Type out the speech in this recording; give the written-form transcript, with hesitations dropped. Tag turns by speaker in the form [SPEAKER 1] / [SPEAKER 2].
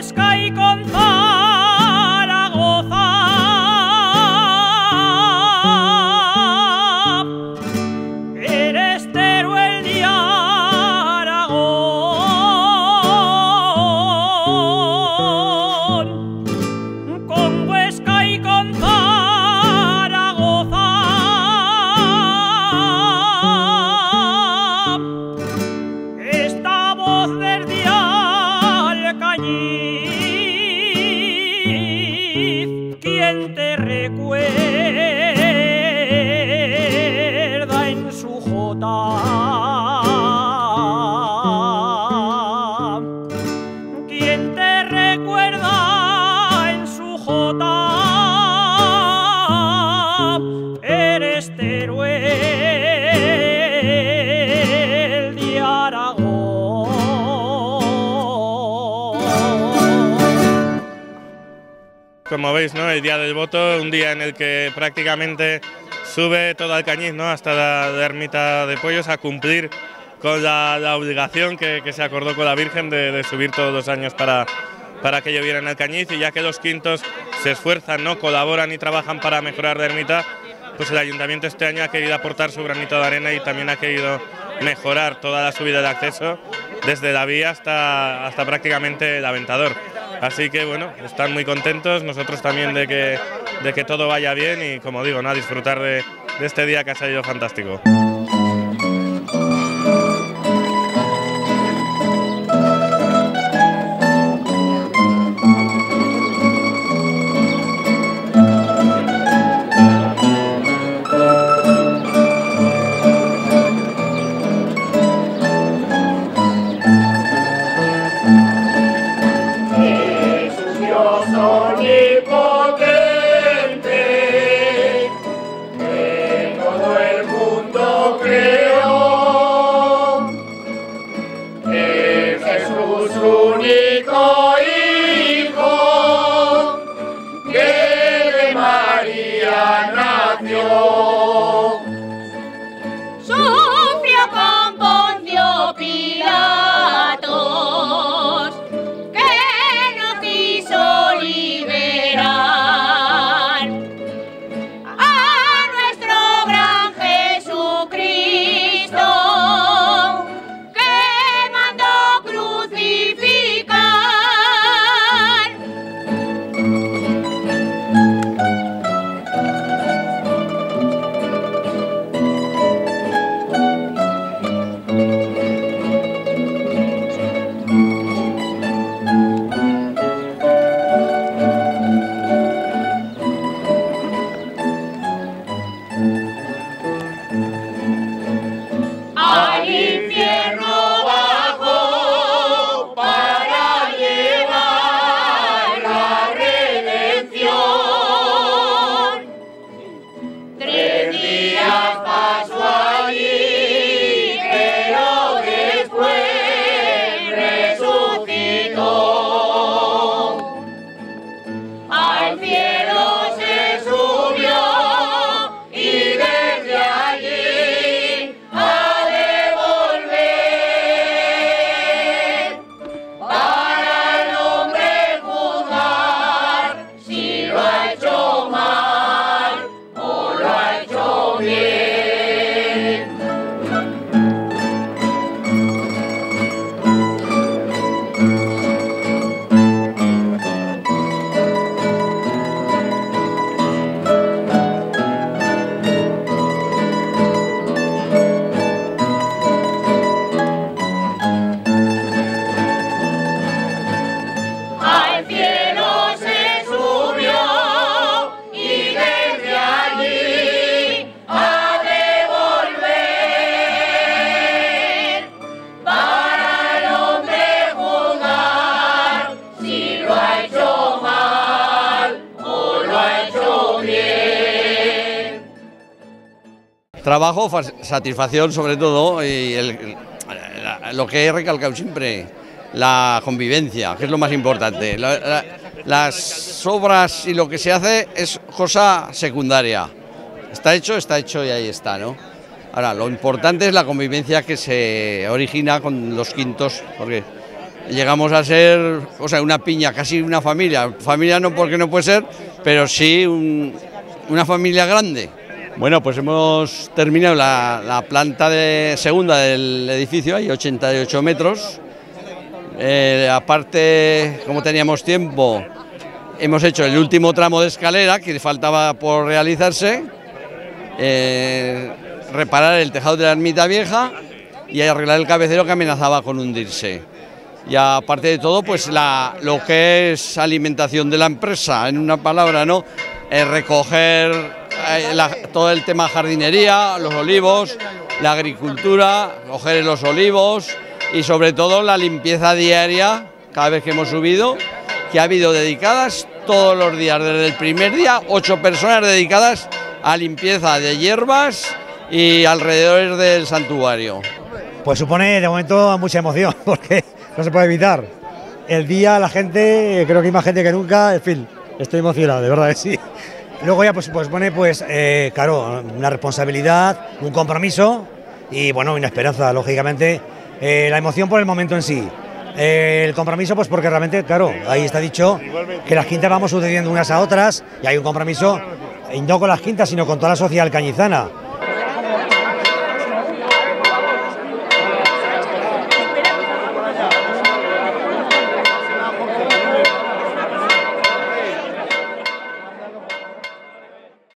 [SPEAKER 1] Huesca y con Zaragoza. Eres Teruel de Aragón, con Huesca y con Zaragoza. Esta voz desde Alcañiz, quien te recuerda en su jota, quien te recuerda en su jota, eres Teruel de Aragón.
[SPEAKER 2] Como veis, ¿no?, el día del voto, un día en el que prácticamente sube todo Alcañiz, ¿no?, hasta la ermita de Pollos a cumplir con la obligación que se acordó con la Virgen de subir todos los años para que lloviera en Alcañiz, y ya que los quintos se esfuerzan, ¿no?, colaboran y trabajan para mejorar la ermita, pues el ayuntamiento este año ha querido aportar su granito de arena y también ha querido mejorar toda la subida de acceso desde la vía hasta prácticamente el aventador. Así que bueno, están muy contentos, nosotros también de que todo vaya bien y, como digo, ¿no?, a disfrutar de este día que ha salido fantástico.
[SPEAKER 3] Único hijo que de María nació,
[SPEAKER 4] sufrió con Poncio Pilatos, que no quiso liberar a nuestro gran Jesucristo, que mandó crucificar.
[SPEAKER 3] Al infierno bajó para llevar la redención. 3 días pasó allí, pero después resucitó. Al cielo se subió y desde allí ha de volver para el hombre juzgar si lo ha hecho mal o lo ha hecho bien. Al cielo se subió y desde allí ha de volver para el hombre juzgar si lo ha hecho mal o lo ha hecho bien.
[SPEAKER 5] Trabajo, satisfacción sobre todo, y lo que he recalcado siempre, la convivencia, que es lo más importante. Las obras y lo que se hace es cosa secundaria. Está hecho y ahí está, ¿no? Ahora, lo importante es la convivencia que se origina con los quintos, porque llegamos a ser, o sea, una piña, casi una familia. Familia no porque no puede ser, pero sí una familia grande. Bueno, pues hemos terminado la planta segunda del edificio, hay 88 metros. Aparte, como teníamos tiempo, hemos hecho el último tramo de escalera que faltaba por realizarse, reparar el tejado de la ermita vieja y arreglar el cabecero que amenazaba con hundirse. Y aparte de todo, pues lo que es alimentación de la empresa, en una palabra, ¿no? Recoger todo el tema jardinería, los olivos, la agricultura, coger los olivos y sobre todo la limpieza diaria, cada vez que hemos subido, que ha habido dedicadas todos los días, desde el primer día, 8 personas dedicadas a limpieza de hierbas y alrededores del santuario.
[SPEAKER 6] Pues supone de momento mucha emoción, porque no se puede evitar. El día, la gente, creo que hay más gente que nunca, en fin, estoy emocionado, de verdad que sí. Luego ya pues pone, claro, una responsabilidad, un compromiso y bueno, una esperanza, lógicamente. La emoción por el momento en sí. El compromiso, pues porque realmente, claro, ahí está dicho que las quintas vamos sucediendo unas a otras y hay un compromiso, y no con las quintas, sino con toda la sociedad alcañizana.